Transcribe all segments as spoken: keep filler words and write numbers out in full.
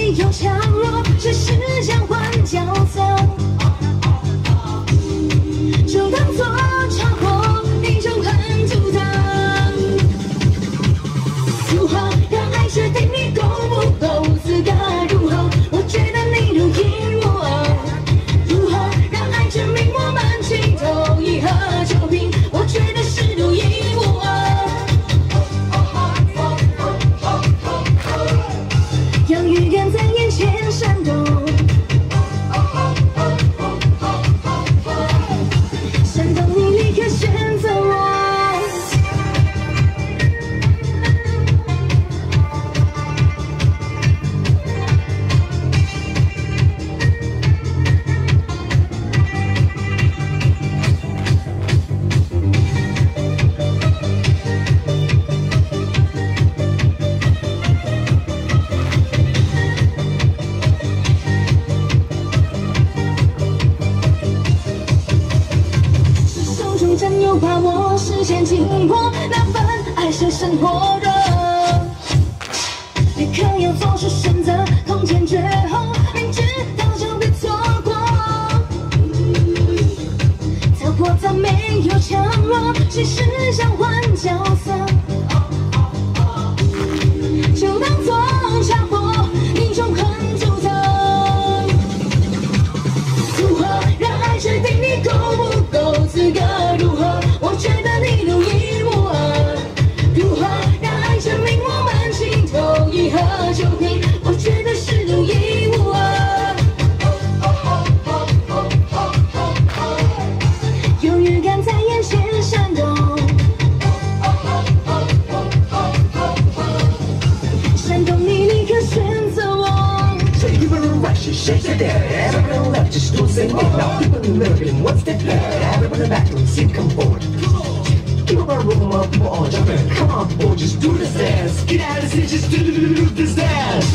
没有强弱，只是交换角色。就当作插播，你就很独特。如何让爱决定你够不够资格？如何？我觉得你独一无二。如何让爱证明我们情投意合？就凭我觉得是独一无二。让预感在眼前闪动。 把握实现紧迫，那份爱是生活的。别刻意做出选择，空前绝后，明知道就别错过。跳过它没有强弱，只是交换角色。就当作插播，你就很独特。如何让爱决定你够不够资格？如何？ 我觉得你独一无二，如何让爱证明我们情投意合？就凭我觉得是独一无二。有预感在眼前闪动，闪动你立刻选择我。So you wanna rush it, shake it down. Everyone left, just don't say no. Now people in the middle, one step back. Everyone in the back, don't see come forward. Keep my room up, we're all jumping. Come on, boy, just do this dance. Get out of here, just do, do, do, do this dance.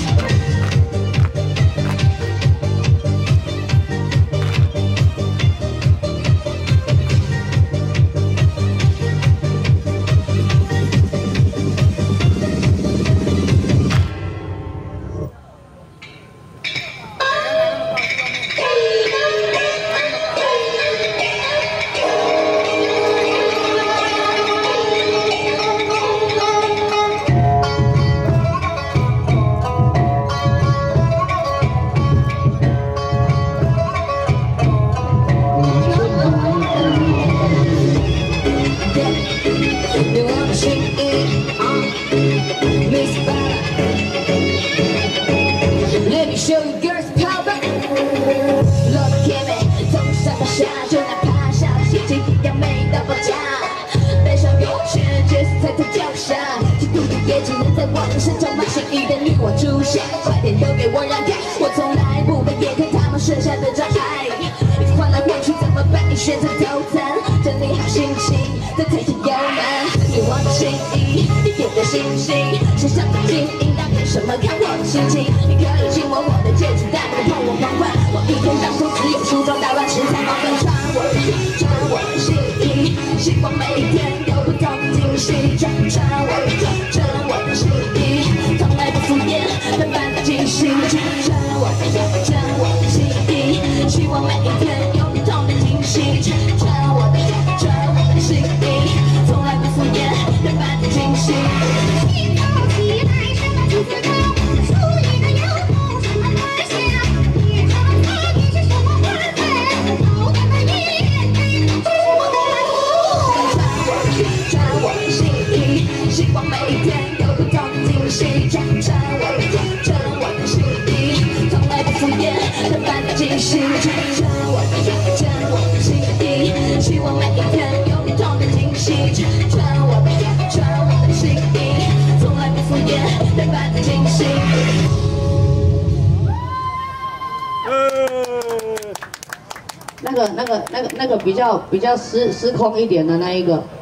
选择投降，整理好心情，再踩下油门。你我的心意，你给的信心，想象的经营，那凭什么看我的心情？你可以亲吻我的戒指，但不碰我黄昏。我一天当中只有梳妆打扮，吃才毛分，穿我的穿我的心意，希望每一天有不同的惊喜。穿穿我的穿我的心意，从来不敷衍，慢慢的惊喜。穿穿我的穿我的心意，希望每一天有不同的惊喜。穿我的穿我的心意，从来不敷衍，慢慢的惊喜。一头起来，什么都知道，属于的有梦，什么梦想？一场爱，你是什么花粉？头发的一眼，你是我的蓝图。穿我的穿我的心意，希望每一天有不同的惊喜。穿穿我的穿我的心意，从来不敷衍，慢慢的惊喜。穿穿我的穿我的心意，希望每一天有不同的惊喜。穿我的穿我的心意，从来不敷衍，慢慢的惊喜。 那个、那个、那个、那个比较比较失失控一点的那一个。